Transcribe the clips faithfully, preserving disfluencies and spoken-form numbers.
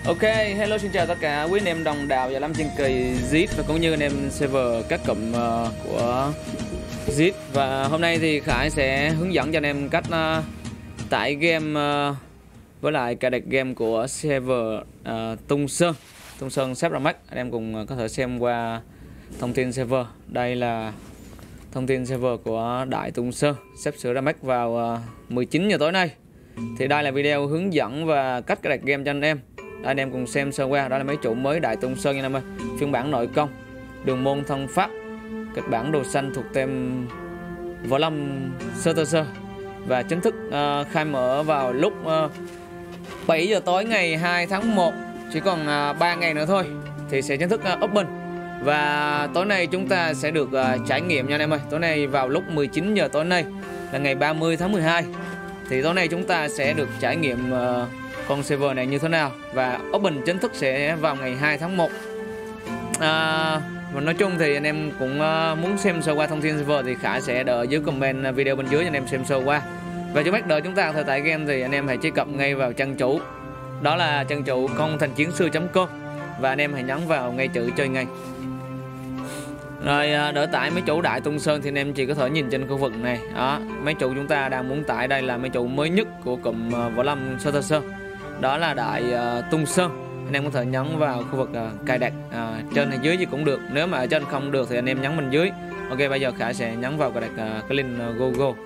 Ok, hello xin chào tất cả quý anh em đồng đạo và Lâm trên kỳ Zit và cũng như anh em server các cụm uh, của Zit. Và hôm nay thì Khải sẽ hướng dẫn cho anh em cách uh, tải game uh, với lại cài đặt game của server uh, Tung Sơn, Tung Sơn sắp ra mắt. Anh em cùng có thể xem qua thông tin server. Đây là thông tin server của Đại Tung Sơn sắp sửa ra mắt vào uh, mười chín giờ tối nay. Thì đây là video hướng dẫn và cách cài đặt game cho anh em. Đây, anh em cùng xem sơ qua. Đó là mấy trụ mới Đại Tung Sơn nha anh em ơi. Phiên bản nội công, đường môn thân pháp, kịch bản đồ xanh thuộc tem Võ Lâm Sơ Tơ Sơ. Và chính thức uh, khai mở vào lúc uh, bảy giờ tối ngày hai tháng một. Chỉ còn uh, ba ngày nữa thôi thì sẽ chính thức uh, open. Và tối nay chúng ta sẽ được uh, trải nghiệm nha anh em ơi. Tối nay vào lúc mười chín giờ tối nay là ngày ba mươi tháng mười hai. Thì tối nay chúng ta sẽ được trải nghiệm uh, con server này như thế nào. Và open chính thức sẽ vào ngày hai tháng một. à, Và nói chung thì anh em cũng uh, muốn xem sơ qua thông tin server thì Khải sẽ đợi dưới comment video bên dưới cho anh em xem sơ qua. Và trước mắt đợi chúng ta có thể tải game thì anh em hãy truy cập ngay vào trang chủ. Đó là trang chủ con thành chiến sư chấm com. Và anh em hãy nhấn vào ngay chữ chơi ngay. Rồi đỡ tải mấy chủ Đại Tung Sơn thì anh em chỉ có thể nhìn trên khu vực này. Đó, mấy chủ chúng ta đang muốn tải đây là mấy chủ mới nhất của cụm Võ Lâm Sơ Tơ Sơ. Đó là Đại uh, Tung Sơn. Anh em có thể nhấn vào khu vực uh, cài đặt uh, trên hay dưới gì cũng được. Nếu mà ở trên không được thì anh em nhấn bên dưới. Ok, bây giờ Khải sẽ nhấn vào cài đặt uh, cái link uh, go go.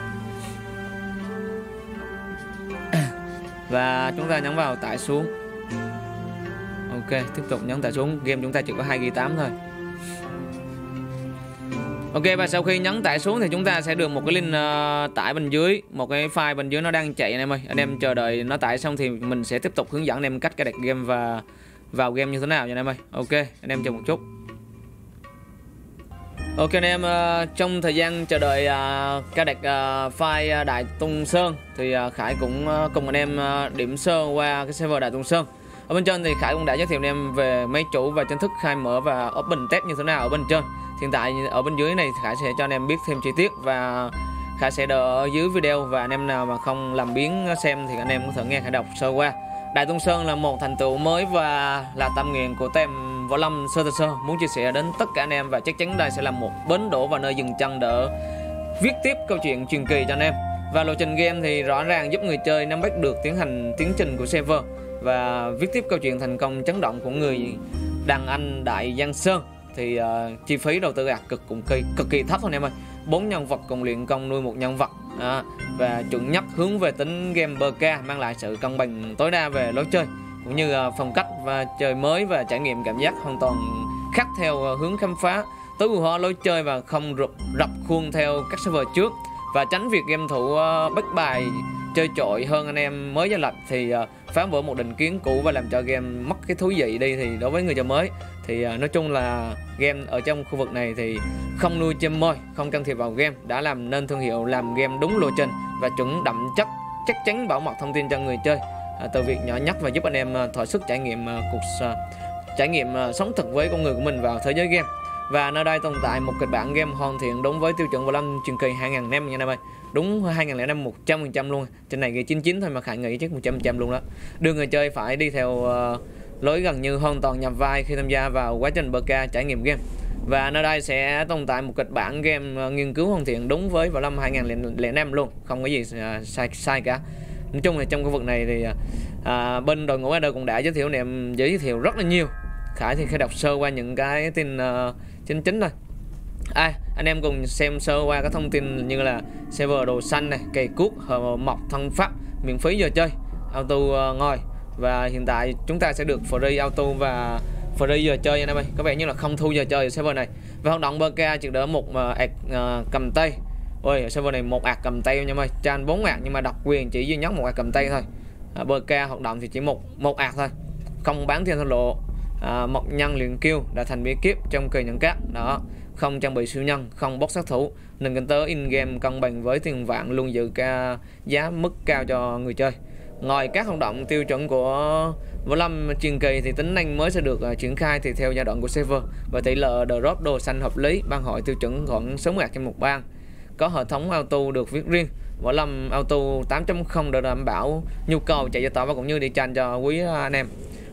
Và chúng ta nhấn vào tải xuống. Ok, tiếp tục nhấn tải xuống. Game chúng ta chỉ có hai gi ga bai tám thôi. Ok, và sau khi nhấn tải xuống thì chúng ta sẽ được một cái link uh, tải bên dưới, một cái file bên dưới nó đang chạy anh em ơi. Anh em chờ đợi nó tải xong thì mình sẽ tiếp tục hướng dẫn anh em cách cài đặt game và vào game như thế nào nha anh em ơi. Ok, anh em chờ một chút. Ok anh em, uh, trong thời gian chờ đợi uh, cài đặt uh, file Đại Tung Sơn thì uh, Khải cũng uh, cùng anh em uh, điểm sơ qua cái server Đại Tung Sơn. Ở bên trên thì Khải cũng đã giới thiệu anh em về mấy chủ và chính thức khai mở và open test như thế nào ở bên trên. Hiện tại ở bên dưới này Khải sẽ cho anh em biết thêm chi tiết và Khải sẽ đợi ở dưới video, và anh em nào mà không làm biến xem thì anh em có thể nghe Khải đọc sơ qua. Đại Tung Sơn là một thành tựu mới và là tâm nguyện của tem Võ Lâm Sơ Tơ Sơ muốn chia sẻ đến tất cả anh em, và chắc chắn đây sẽ là một bến đỗ và nơi dừng chân để viết tiếp câu chuyện truyền kỳ cho anh em. Và lộ trình game thì rõ ràng giúp người chơi nắm bắt được tiến hành tiến trình của server và viết tiếp câu chuyện thành công chấn động của người đàn anh Đại Giang Sơn. Thì uh, chi phí đầu tư ạc cực cũng kỳ, cực kỳ thấp thôi anh em ơi. Bốn nhân vật cùng luyện công nuôi một nhân vật à, và chuẩn nhất hướng về tính game bê ca, mang lại sự cân bằng tối đa về lối chơi cũng như uh, phong cách và chơi mới và trải nghiệm cảm giác hoàn toàn khác theo uh, hướng khám phá tối ưu hóa lối chơi và không rụp rập khuôn theo các server trước, và tránh việc game thủ uh, bắt bài chơi trội hơn anh em mới gia lập thì uh, phá vỡ một định kiến cũ và làm cho game mất cái thú vị đi. Thì đối với người chơi mới thì uh, nói chung là game ở trong khu vực này thì không nuôi chim môi, không can thiệp vào game, đã làm nên thương hiệu làm game đúng lộ trình và chuẩn đậm chất, chắc chắn bảo mật thông tin cho người chơi uh, từ việc nhỏ nhất và giúp anh em uh, thỏa sức trải nghiệm uh, cuộc uh, trải nghiệm uh, sống thực với con người của mình vào thế giới game. Và nơi đây tồn tại một kịch bản game hoàn thiện đúng với tiêu chuẩn Võ Lâm truyền kỳ hai nghìn năm nha anh em ơi. Đúng hai nghìn năm một trăm phần trăm luôn. Trên này ghi chín mươi chín thôi mà Khải nghĩ chắc một trăm phần trăm luôn đó. Đưa người chơi phải đi theo uh, lối gần như hoàn toàn nhập vai khi tham gia vào quá trình bê ca trải nghiệm game. Và nơi đây sẽ tồn tại một kịch bản game uh, nghiên cứu hoàn thiện đúng với Võ Lâm hai nghìn lẻ năm luôn, không có gì uh, sai sai cả. Nói chung là trong khu vực này thì uh, bên đội ngũ ở đây cũng đã giới thiệu anh em giới thiệu rất là nhiều. Khải thì khi đọc sơ qua những cái tin uh, chính chính thôi. À, anh em cùng xem sơ qua các thông tin như là server đồ xanh này, cây cuốc, mọc thân pháp, miễn phí giờ chơi, auto uh, ngồi. Và hiện tại chúng ta sẽ được free auto và free giờ chơi anh em ơi. Có vẻ như là không thu giờ chơi ở server này. Và hoạt động bê ca chỉ đỡ một uh, ạc uh, cầm tay. Ôi, ở server này một ạc cầm tay anh em ơi. Chan bốn ạc nhưng mà độc quyền chỉ duy nhất một ạc cầm tay thôi. Uh, bê ca hoạt động thì chỉ một một ạc thôi. Không bán thiên thổ lộ. À, một nhân luyện kill đã thành bí kíp trong kỳ nhận cát đó, không trang bị siêu nhân, không bóc sát thủ, nền kinh tế in game cân bằng với tiền vạn, luôn giữ ca giá mức cao cho người chơi. Ngoài các hoạt động tiêu chuẩn của Võ Lâm truyền kỳ thì tính năng mới sẽ được uh, triển khai thì theo giai đoạn của server, và tỷ lệ drop đồ xanh hợp lý, ban hội tiêu chuẩn khoảng sáu ạc trên một ban, có hệ thống auto được viết riêng. Võ Lâm auto tám chấm không để đảm bảo nhu cầu chạy cho tàu và cũng như đi tranh cho quý anh em.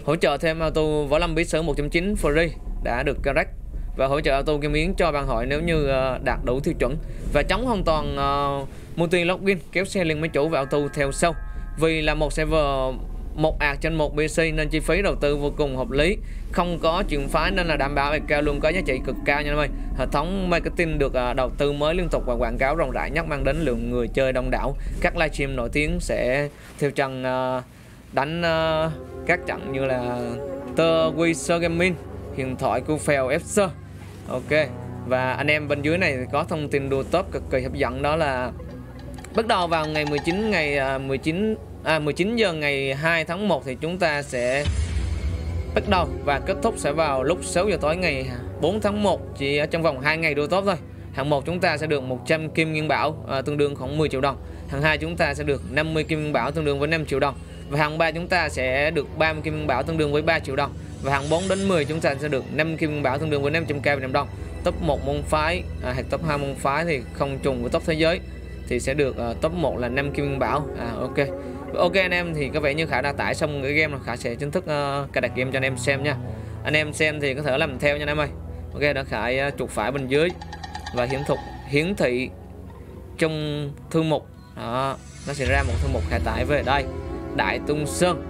Hỗ trợ thêm auto võ lâm bí sử một chấm chín free đã được correct, và hỗ trợ auto game yến cho bạn hỏi nếu như uh, đạt đủ tiêu chuẩn, và chống hoàn toàn uh, multi login kéo xe liên máy chủ và auto theo sau. Vì là một server một ạc trên một pê xê nên chi phí đầu tư vô cùng hợp lý, không có chuyển phái nên là đảm bảo về cao luôn, có giá trị cực cao nha em ơi. Hệ thống marketing được uh, đầu tư mới liên tục và quảng cáo rộng rãi nhất, mang đến lượng người chơi đông đảo. Các livestream nổi tiếng sẽ theo chân uh, đánh uh, các trận như là The Wizard Gaming, huyền thoại của Phèo ép xê. Ok, và anh em bên dưới này có thông tin đua top cực kỳ hấp dẫn, đó là bắt đầu vào ngày mười chín ngày uh, mười chín à, mười chín giờ ngày hai tháng một thì chúng ta sẽ bắt đầu, và kết thúc sẽ vào lúc sáu giờ tối ngày bốn tháng một, chỉ trong vòng hai ngày đua top thôi. Hạng một chúng ta sẽ được một trăm kim nguyên bảo, à, tương đương khoảng mười triệu đồng. Hạng hai chúng ta sẽ được năm mươi kim nguyên bảo, tương đương với năm triệu đồng. Và hạng ba chúng ta sẽ được ba mươi kim nguyên bảo, tương đương với ba triệu đồng. Và hạng bốn đến mười chúng ta sẽ được năm kim nguyên bảo, tương đương với năm trăm k Việt Nam đồng. Top một môn phái à, hoặc top hai môn phái thì không trùng với top thế giới, thì sẽ được uh, top một là năm kim nguyên bảo. À, ok. Ok anh em, thì có vẻ như Khải đã tải xong cái game rồi, Khải sẽ chính thức uh, cài đặt game cho anh em xem nha. Anh em xem thì có thể làm theo nha anh em ơi. Ok, đã Khải uh, chuột phải bên dưới và hiển thục hiển thị trong thư mục đó, nó sẽ ra một thư mục Khải tải về đây. Đại Tung Sơn,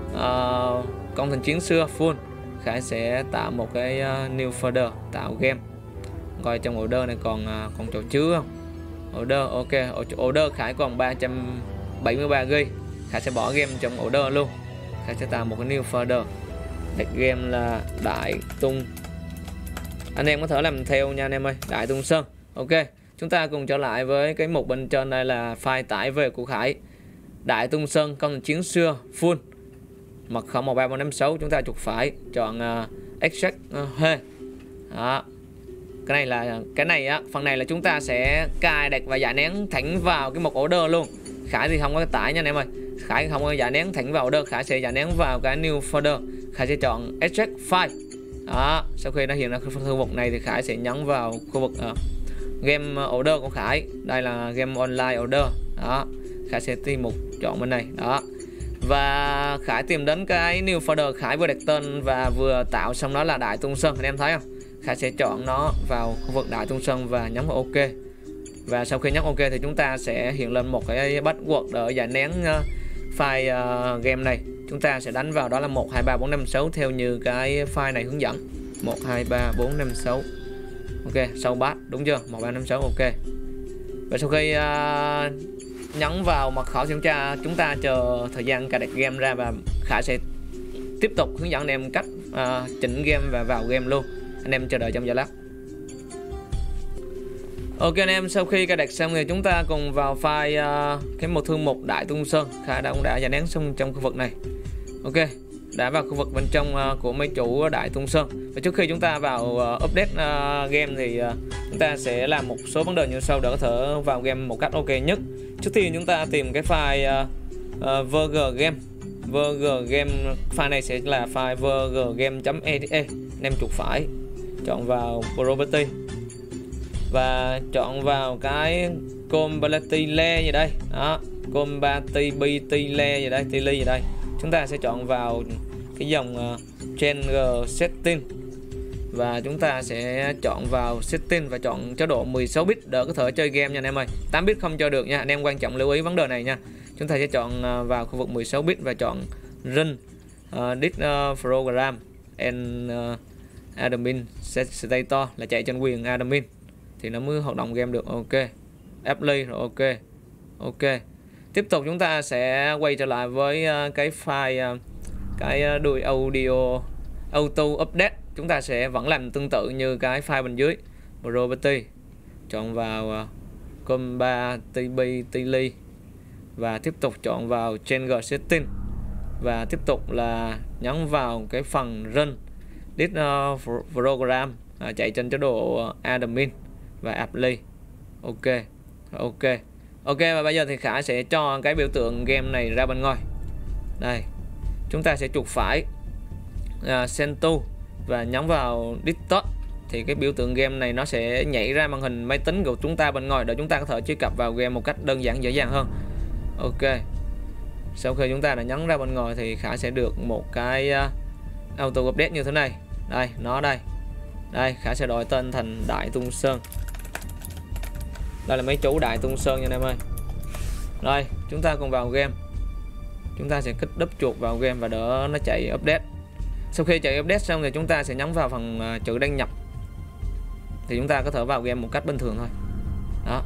uh, công thành chiến xưa full. Khải sẽ tạo một cái uh, new folder tạo game. Coi trong order này còn uh, còn chỗ chứa không? Order, ok, order Khải còn ba trăm bảy mươi ba gi ga bai. Khải sẽ bỏ game trong order luôn. Khải sẽ tạo một cái new folder, đặt game là Đại Tung. Anh em có thể làm theo nha anh em ơi, Đại Tung Sơn. Ok, chúng ta cùng trở lại với cái mục bên trên đây là file tải về của Khải. Đại Tung Sơn công chiến xưa full, mật khẩu một ba bốn năm sáu, chúng ta chuột phải chọn uh, extract uh, he. Đó. Cái này là cái này á, phần này là chúng ta sẽ cài đặt và giải nén thẳng vào cái mục order luôn. Khải thì không có tải nha anh em ơi. Khải không có giải nén thẳng vào order, Khải sẽ giải nén vào cái new folder. Khải sẽ chọn extract file. Đó, sau khi nó hiện ra thư mục này thì Khải sẽ nhấn vào khu vực uh, game order của Khải. Đây là game online order. Đó, Khải sẽ tìm mục chọn bên này. Đó. Và Khải tìm đến cái new folder Khải vừa đặt tên và vừa tạo xong, đó là Đại Tung Sơn, anh em thấy không? Khải sẽ chọn nó vào khu vực Đại Tung Sơn và nhấn vào OK. Và sau khi nhấn OK thì chúng ta sẽ hiện lên một cái password để giải nén uh, file uh, game này. Chúng ta sẽ đánh vào đó là một hai ba bốn năm sáu theo như cái file này hướng dẫn. một hai ba bốn năm sáu. Ok, sau pass đúng chưa? một ba năm sáu, ok. Và sau khi uh, nhấn vào mật khẩu kiểm tra, chúng ta chờ thời gian cài đặt game ra và Khải sẽ tiếp tục hướng dẫn anh em cách uh, chỉnh game và vào game luôn. Anh em chờ đợi trong giây lát. Ok anh em, sau khi cài đặt xong thì chúng ta cùng vào file uh, cái một thư mục Đại Tung Sơn. Khải đã cũng đã giải nén xong trong khu vực này. Ok, đã vào khu vực bên trong uh, của máy chủ Đại Tung Sơn. Và trước khi chúng ta vào uh, update uh, game thì uh, chúng ta sẽ làm một số vấn đề như sau để có thể vào game một cách ok nhất. Trước tiên chúng ta tìm cái file uh, uh, vggame. vggame file này sẽ là file vggame.exe. Anh em chuột phải chọn vào property và chọn vào cái compatibility layer gì đây. Đó, compatibility layer gì đây, tili gì đây. Chúng ta sẽ chọn vào cái dòng uh, change setting và chúng ta sẽ chọn vào setting và chọn chế độ mười sáu bit để có thể chơi game nha anh em ơi. tám bit không chơi được nha anh em, quan trọng lưu ý vấn đề này nha. Chúng ta sẽ chọn uh, vào khu vực mười sáu bit và chọn run uh, this uh, program and uh, admin status là chạy trên quyền admin thì nó mới hoạt động game được. Ok, apply rồi, ok ok. Tiếp tục chúng ta sẽ quay trở lại với uh, cái file uh, cái uh, đuôi audio auto update. Chúng ta sẽ vẫn làm tương tự như cái file bên dưới property, chọn vào uh, compatibility và tiếp tục chọn vào change setting và tiếp tục là nhấn vào cái phần run this uh, program uh, chạy trên chế độ uh, admin và apply. Ok ok ok. Và bây giờ thì Khải sẽ cho cái biểu tượng game này ra bên ngoài. Đây, chúng ta sẽ chuột phải uh, send to và nhấn vào distort thì cái biểu tượng game này nó sẽ nhảy ra màn hình máy tính của chúng ta bên ngoài để chúng ta có thể truy cập vào game một cách đơn giản dễ dàng hơn. Ok, sau khi chúng ta đã nhấn ra bên ngoài thì Khải sẽ được một cái uh, auto update như thế này. Đây, nó đây. Đây, Khải sẽ đổi tên thành Đại Tung Sơn. Đây là mấy chú Đại Tung Sơn nha anh em ơi. Rồi, chúng ta cùng vào game. Chúng ta sẽ kích đúp chuột vào game và đỡ nó chạy update. Sau khi chạy update xong thì chúng ta sẽ nhấn vào phần uh, chữ đăng nhập. Thì chúng ta có thể vào game một cách bình thường thôi. Đó.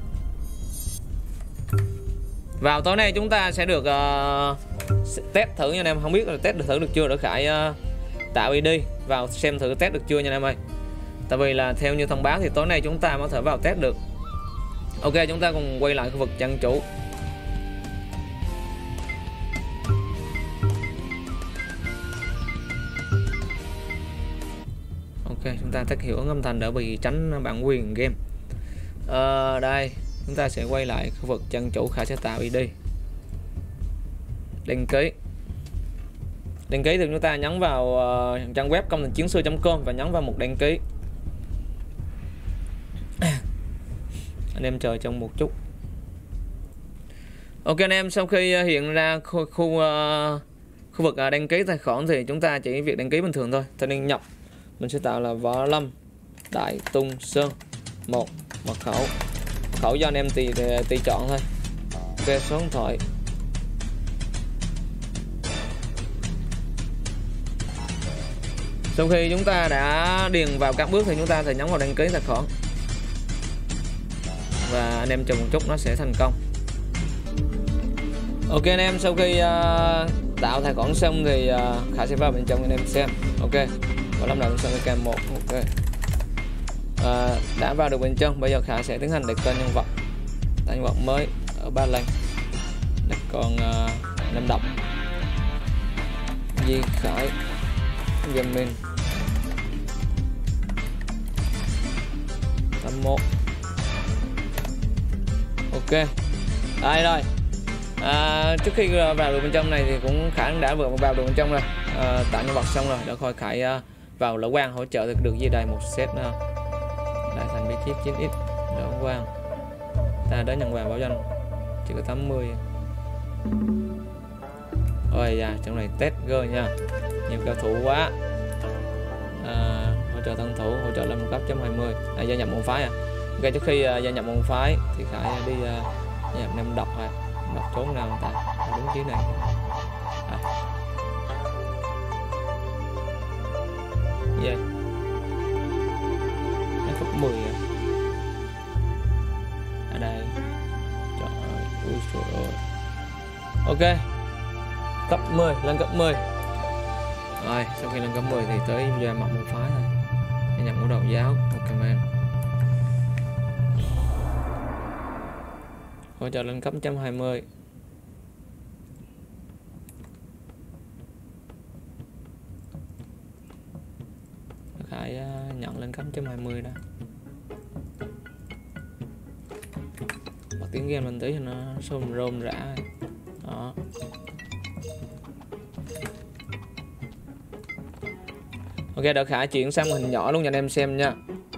Vào tối nay chúng ta sẽ được uh, test thử nha anh em. Không biết là test được thử được chưa để Khải uh, tạo i đê vào xem thử test được chưa nha anh em ơi. Tại vì là theo như thông báo thì tối nay chúng ta mới thể vào test được. Ok, chúng ta cùng quay lại khu vực trang chủ. Ok, chúng ta tắt hiểu âm thanh để bị tránh bản quyền game. À, đây, chúng ta sẽ quay lại khu vực trang chủ. Khải sẽ tạo i đê. Đăng ký. Đăng ký thì chúng ta nhấn vào uh, trang web công thành chiến sư chấm com và nhấn vào mục đăng ký. Anh em chờ trong một chút. Ok anh em, sau khi hiện ra khu, khu, uh, khu vực uh, đăng ký tài khoản thì chúng ta chỉ việc đăng ký bình thường thôi. Tên đăng nhập mình sẽ tạo là Võ Lâm Đại Tung Sơn một mật khẩu. Mật khẩu do anh em tùy, tùy chọn thôi. Ok, số điện thoại. Sau khi chúng ta đã điền vào các bước thì chúng ta sẽ nhấn vào đăng ký tài khoản. Và anh em chờ một chút nó sẽ thành công. Ok anh em, sau khi uh, tạo tài khoản xong thì uh, Khải sẽ vào bên trong anh em xem. Ok, Võ Lâm Đại Tung Sơn cam một. Ok, uh, đã vào được bên trong. Bây giờ Khải sẽ tiến hành đặt tên nhân vật. Tên nhân vật mới ở Ba Lan. Đặt con uh, Nam Độc, Di Khải Gaming tám mốt. Ok, đây rồi. À, trước khi vào được bên trong này thì cũng Khải đã vừa vào được bên trong rồi. À, tạo nhân vật xong rồi, đã khỏi Khải uh, vào lỗ quang hỗ trợ được gì đây một set uh, đại thành bí kíp chín x lỗ quang. Ta đã nhận vàng bảo danh chỉ có tám mươi. Ôi da, trong này test gơ nha, nhiều cao thủ quá. À, hỗ trợ thân thủ, hỗ trợ lâm cấp chấm hai mươi. À, gia nhập môn phái à. Ok, trước khi uh, gia nhập môn phái thì Khải đi uh, gia nhập Nam Độc rồi. Đọc trốn nào người ta à, đúng chứ này à. Gì nó cấp mười à. Ở đây trời ơi, ui trời ơi. Ok, cấp mười, lên cấp mười rồi. Sau khi lên cấp mười thì tới gia nhập môn phái rồi, gia nhập ngũ đầu giáo. Ok man, hỗ trợ lên cấp một trăm hai mươi. Khải nhận lên cấp một trăm hai mươi đó. Bật tiếng game lên tí cho nó xôm rôm rã. Đó. Ok, đợi Khải chuyển sang hình nhỏ luôn cho anh em xem nha.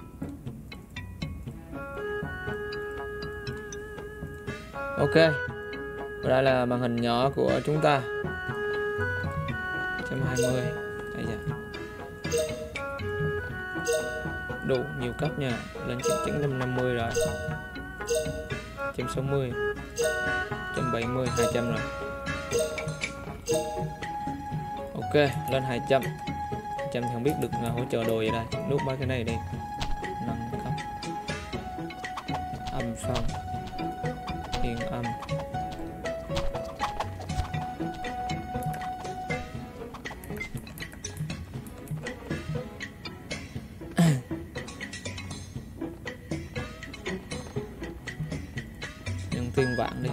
Ok, đây là màn hình nhỏ của chúng ta. một trăm hai mươi. Đây giờ. Đủ nhiều cấp nha, lên chín trăm năm mươi rồi. một trăm sáu mươi, một trăm bảy mươi, hai trăm rồi. Ok, lên hai trăm. hai trăm thì không biết được hỗ trợ đồ gì đây. Nút ba cái này đi. Nâng cấp. Âm phong. Yên âm. Nhân tiên vạn đi.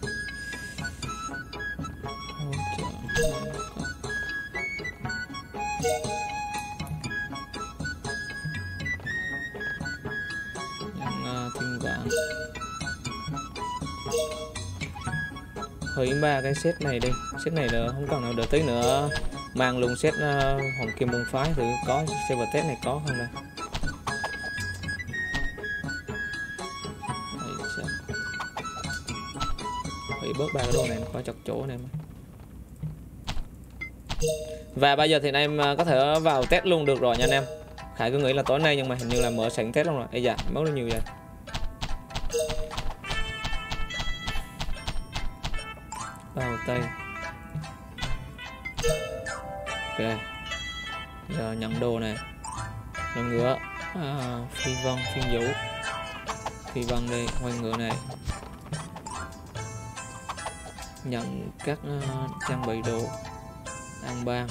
Nhân tiên vạn. Hủy ba cái set này đi, set này nữa không còn nào đợi tí nữa mang luôn set uh, Hoàng Kim môn phái thử có server test này có không đây. Hủy bớt ba cái đồ này nó có chọc chỗ này mà. Và bây giờ thì anh em có thể vào test luôn được rồi nha anh em. Khải cứ nghĩ là tối nay nhưng mà hình như là mở sẵn test luôn rồi. Ây da, mất rất nhiều vậy. Bao tay. Ok. Giờ nhận đồ này. Nhận ngựa. À, phi vân, phiên vũ. Phi vân đây, quay ngựa này. Nhận các uh, trang bị đồ ăn ban.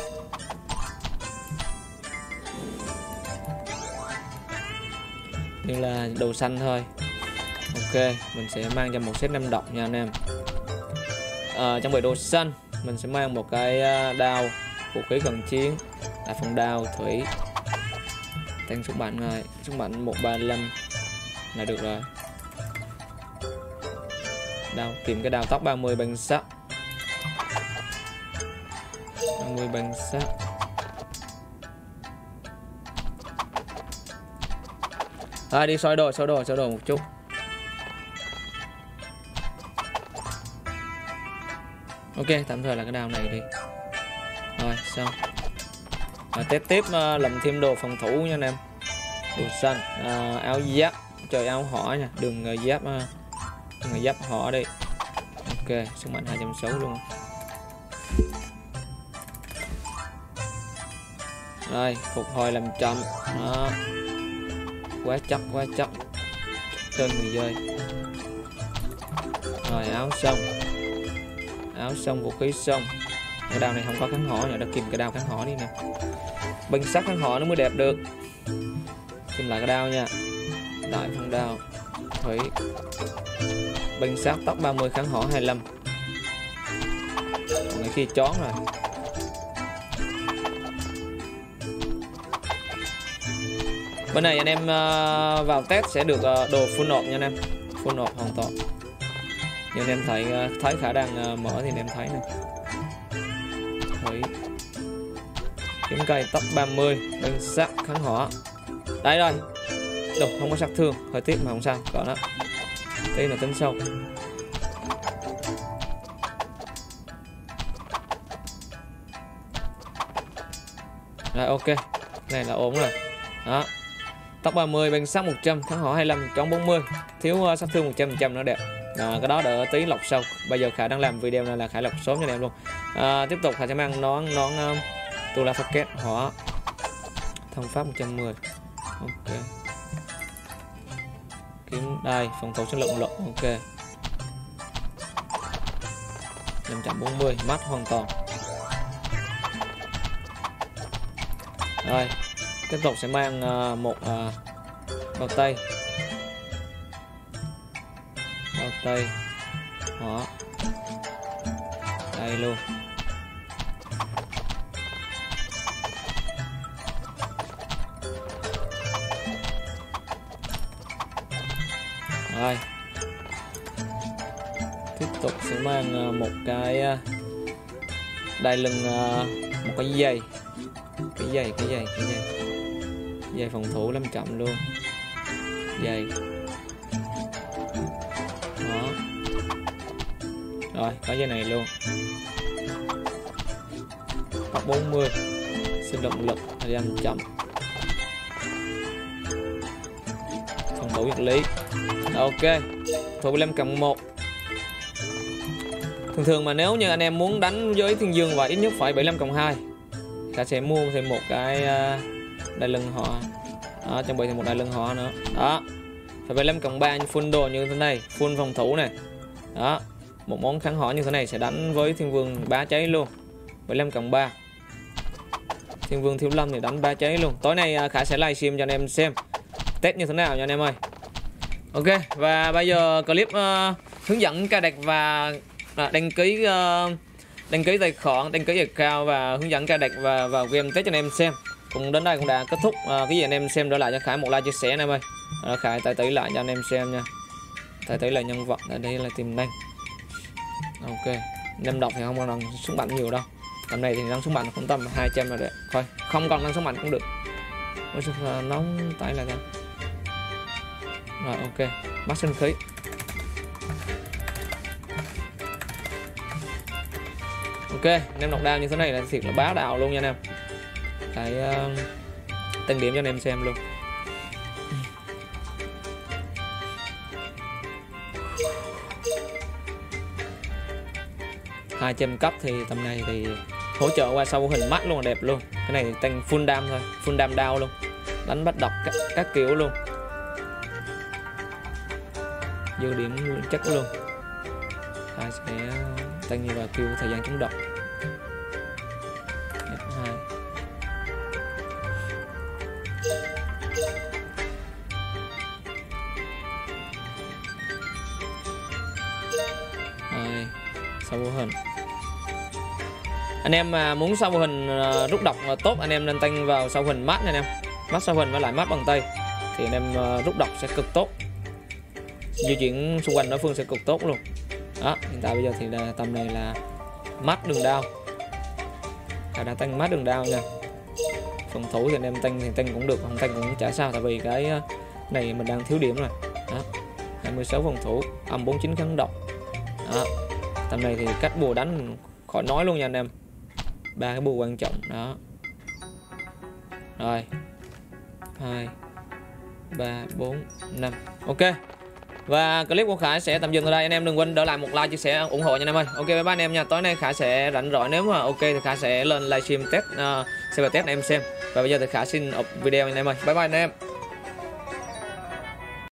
Như là đồ xanh thôi. Ok, mình sẽ mang cho một set năm độc nha anh em. À, trang bị đồ xanh mình sẽ mang một cái đao, vũ khí cận chiến, là phong đao thủy, tăng sức mạnh rồi, sức mạnh một ba lăm là được rồi. Đao tìm cái đao tóc ba mươi bằng sắt, ba mươi bằng sắt. Rồi đi soi đồ, soi đồ, soi đồ một chút. Ok, tạm thời là cái đao này đi. Rồi xong. À, tiếp tiếp uh, làm thêm đồ phòng thủ nha anh em. Đồ xanh, uh, áo giáp, trời áo hỏa nha, đường uh, giáp, uh, đường giáp hỏa đi. Ok, sức mạnh hai trăm sáu mươi luôn. Rồi, phục hồi làm chậm. Đó. Quá chắc, quá chắc. Trên người chơi. Rồi áo xong. Áo xong, vũ khí xong. Cái đao này không có kháng hỏa, nhờ đã kìm cái đao kháng hỏa đi nè. Binh sắt kháng hỏa nó mới đẹp được. Kìm lại cái đao nha. Đại phong đao thủy. Binh sắt tốc ba mươi kháng hỏa hai mươi lăm. Còn cái kia chón rồi. Bên này anh em uh, vào test sẽ được uh, đồ full nộp nha anh em. Full nộp hoàn toàn. Nhưng anh em thấy uh, thấy khả năng uh, mở thì anh em thấy nè. Thủy. Kiếm cây tốc ba mươi, binh sắt kháng hỏa. Đấy rồi. Đồ không có sát thương, hơi tiếc mà không sao, cỡ đó. Tí là tính sau. Rồi ok. Này là ổn rồi. Đó. Tốc ba mươi, binh sắt một trăm, kháng hỏa hai mươi lăm, chống bốn mươi, thiếu uh, sát thương một trăm phần trăm nữa đẹp. À, cái đó đỡ tí lọc sau. Bây giờ Khải đang làm video này là Khải lọc sớm cho anh em luôn. À, tiếp tục Khải sẽ mang nón nón um, tu la phát kết hỏa thông pháp một trăm mười. Ok. Kiếm đây phòng thủ sinh lượng lực. Ok. năm trăm bốn mươi, mắt hoàn toàn. Rồi tiếp tục sẽ mang uh, một uh, bao tay, bao tay hỏa đây luôn. Rồi tiếp tục sẽ mang uh, một cái uh, đai lưng, uh, một cái dây, cái dây cái dây cái dây dây phòng thủ năm trăm luôn. Dây đó. Rồi có dây này luôn. Tốc bốn mươi, sinh động lực thời gian chậm, phòng thủ vật lý. Ok, thủ năm cộng một. Thường thường mà nếu như anh em muốn đánh với Thiên Dương và ít nhất phải bảy mươi lăm cộng hai, ta sẽ mua thêm một cái uh, đai lưng họ. Đó, chuẩn bị thêm một đai lưng họ nữa. Đó, phải bảy mươi lăm cộng ba full đồ như thế này, full phòng thủ này. Đó, một món kháng hỏa như thế này sẽ đánh với Thiên Vương bá cháy luôn. bảy mươi lăm cộng ba. Thiên Vương thiếu lâm thì đánh ba cháy luôn. Tối nay uh, Khải sẽ livestream cho anh em xem test như thế nào nha anh em ơi. Ok, và bây giờ clip uh, hướng dẫn cài đặt và uh, đăng ký uh, đăng ký tài khoản, đăng ký account và hướng dẫn cài đặt và vào game test cho anh em xem cũng đến đây cũng đã kết thúc. À, cái gì anh em xem trở lại cho Khải một like chia sẻ anh em ơi. À, Khải tải tỷ lại cho anh em xem nha. Tải tỷ là nhân vật, ở đây là tiềm năng. Ok, năm độc thì không còn súng bắn nhiều đâu. Tầm này thì năng súng bắn cũng tầm hai trăm là được. Thôi, không còn năng súng bắn cũng được. Ôi sao nóng tay là sao? Rồi ok, mắt sinh khí. Ok, anh em knockdown như thế này là thiệt là bá đạo luôn nha anh em. Cái uh, tăng điểm cho anh em xem luôn. hai trăm cấp thì tầm này thì hỗ trợ qua sau hình mắt luôn là đẹp luôn. Cái này thì tăng full đam thôi, full đam down luôn, đánh bắt độc các, các kiểu luôn, dư điểm chắc luôn. Hai sẽ tăng như vào kêu thời gian chống độc. hai hai sau vô hình. Anh em mà muốn sau vô hình uh, rút độc mà tốt, anh em nên tăng vào sau hình mắt anh em. Mắt sau hình với lại mắt bằng tay thì anh em uh, rút độc sẽ cực tốt, di chuyển xung quanh đối phương sẽ cực tốt luôn. Đó, hiện tại bây giờ thì là tầm này là mắt đường đao, à, đã tăng mắt đường đao nha. Phòng thủ thì anh em tăng thì tăng cũng được, không tăng cũng chả sao, tại vì cái này mình đang thiếu điểm rồi. Đó, hai mươi sáu phòng thủ, âm bốn mươi chín kháng độc. Đó, tầm này thì cách bùa đánh khỏi nói luôn nha anh em, ba cái bùa quan trọng đó. Rồi hai ba bốn năm. Ok, và clip của Khải sẽ tạm dừng ở đây. Anh em đừng quên để lại một like, chia sẻ, ủng hộ nha anh em ơi. Ok bye bye anh em nha. Tối nay Khải sẽ rảnh rỗi, nếu mà ok thì Khải sẽ lên livestream test uh, server test anh em xem. Và bây giờ thì Khải xin up video anh em ơi. Bye bye anh em.